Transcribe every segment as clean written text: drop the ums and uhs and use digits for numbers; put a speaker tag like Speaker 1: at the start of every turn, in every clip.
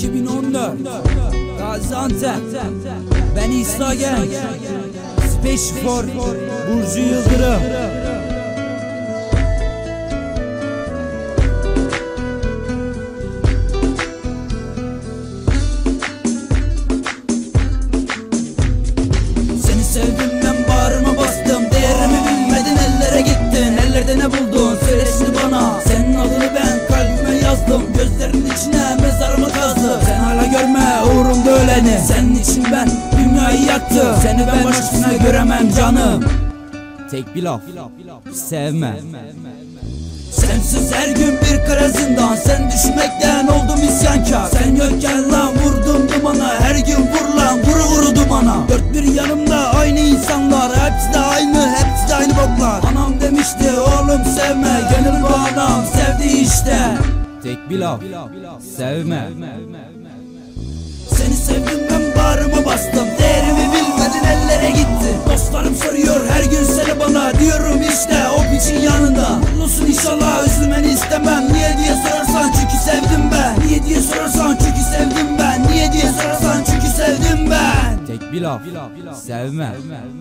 Speaker 1: 2014 Gaziantep. Ben İsa Genç, Special for Burcu Yıldırım. Seni sevdim, ben bağrıma bastım. Değerimi bilmedin, ellere gittin. Ellerde ne buldun, söyle şimdi bana. Senin adını ben kalbime yazdım. Gözlerinin içine mezarımı kazdım. Sen hala görme uğrumda öleni. Senin için ben dünyayı yaktım. Seni ben başkasına göremem canım. Tek bir laf, sevme. Sensiz her gün bir kara zindan. Sen düşmekten oldum isyankar. Sen yokken lan vurdum dumana. Her gün vur lan, vuru vuru dumana. Dört bir yanımda aynı insanlar. Hepsi de aynı, hepsi de aynı boklar. Anam demişti oğlum sevme. Gönül bu adam sevdi işte. Tek bir laf, sevme. Seni sevdim, ben bağrıma bastım. Değerimi bilmedin, ellere gitti. Dostlarım soruyor her gün seni bana. Diyorum işte o piçin yanında. Mutlusun inşallah, üzülmeni istemem. Niye diye sorarsan çünkü sevdim ben. Niye diye sorarsan çünkü sevdim ben. Niye diye sorarsan çünkü sevdim ben. Tek bir laf, sevme.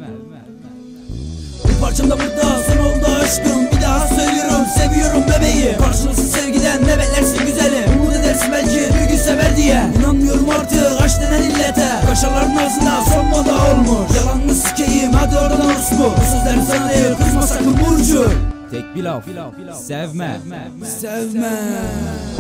Speaker 1: Bu parçam da burada son oldu aşkım. Bir daha söylüyorum, seviyorum bebeği. Karşılıksız sevgiden ne beklersin güzelim. Umut edersin belki bir gün sever diye. İnanmıyorum artık aşk denen illete. Kaşarların ağzına son moda olmuş. Yalanını sikeyim, hadi oradan orospu. Bu sözlerim sana değil, kızma sakın Burcu. Tek bir laf, sevme. Sevme.